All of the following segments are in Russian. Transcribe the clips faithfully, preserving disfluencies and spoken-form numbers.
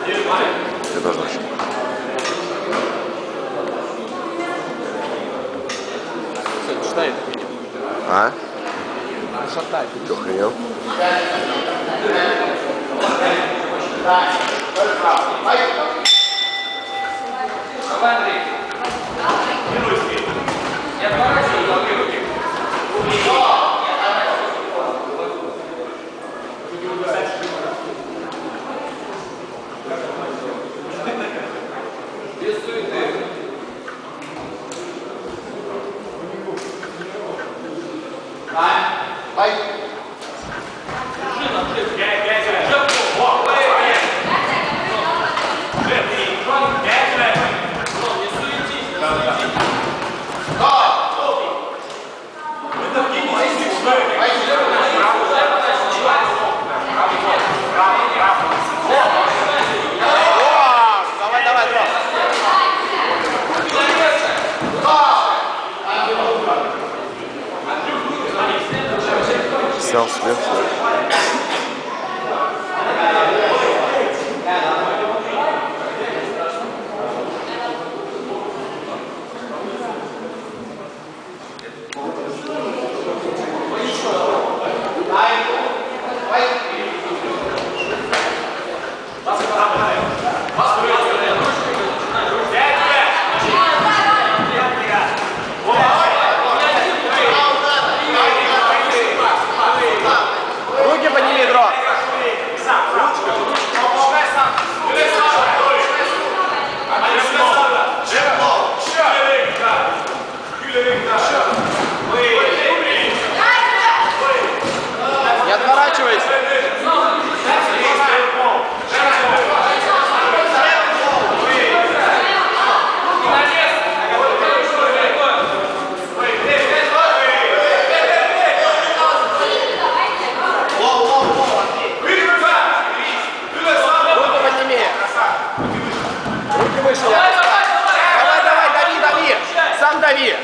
Ты тоже начал. Шатает. А? Шатает. Ты охренел? Давай, Андрей. Я поворачиваю, блокируйте. Без суеты. Ай. Держи нам, держи. Пять, пять, пять. Жеп, во, во, пять. Жеп, три. Пять, пять. Ром, не суетись, не суетись. Да. Мы там кинетесь, что ли? Право, право, право, право. Давай, давай, давай. Снял след. Руки подними, Дро. Не отворачивайся. Руку подними. Руки выше. Давай, давай, дави, дави. Сам дави.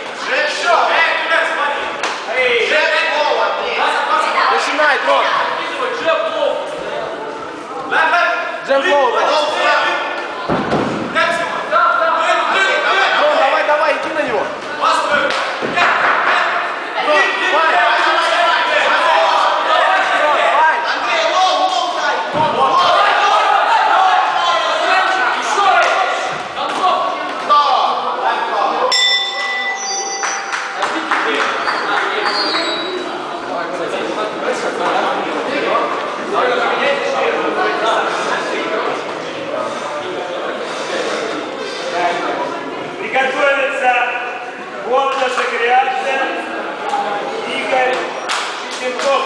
Начинай, Дро. Джем флоу. Дрон, давай, давай, иди на него. Дрон, давай. Дрон, давай. Приготовиться Бондарчук реакция. Игорь Чистенков.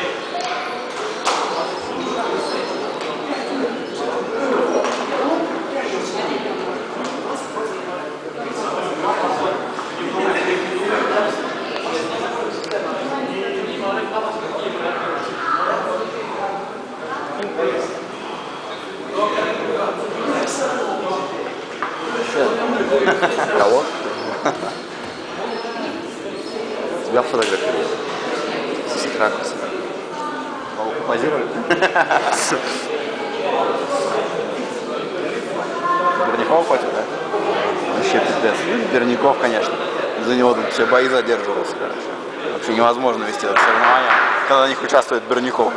Кого? Тебя фотографировали. Со всех ракурсов. Позировали? Берняков хотел, да? Вообще пиздец. Берняков, конечно. За него тут все бои задерживался, короче. Вообще невозможно вести это соревнование, когда в них участвует Берняков.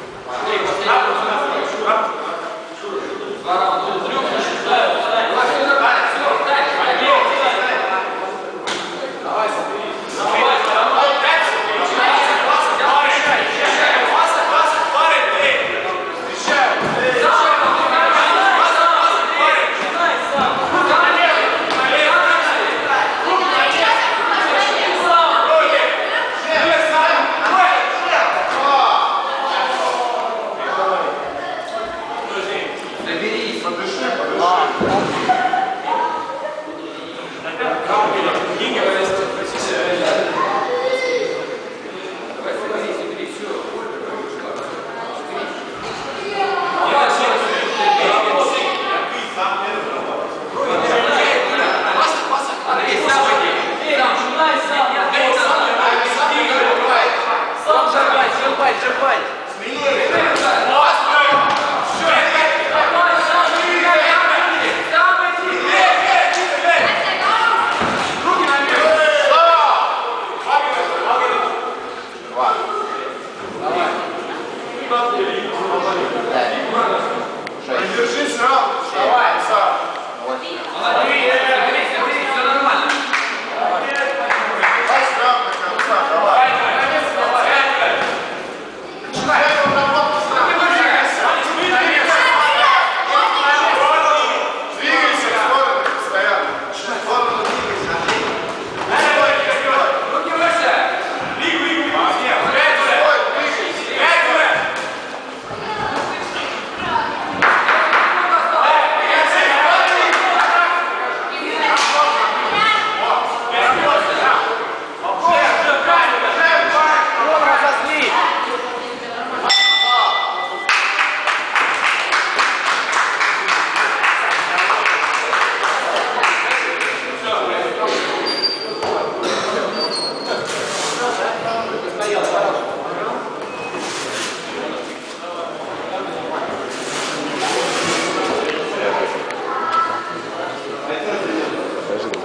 Два раунда.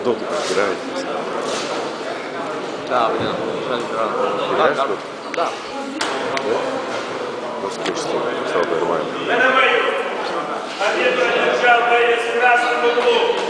Долго разбирает. Да, блин, жаль, Играешь да. тут? Да. Ну, с кем стал нормально. На бою. Победу одержал боец в красном углу.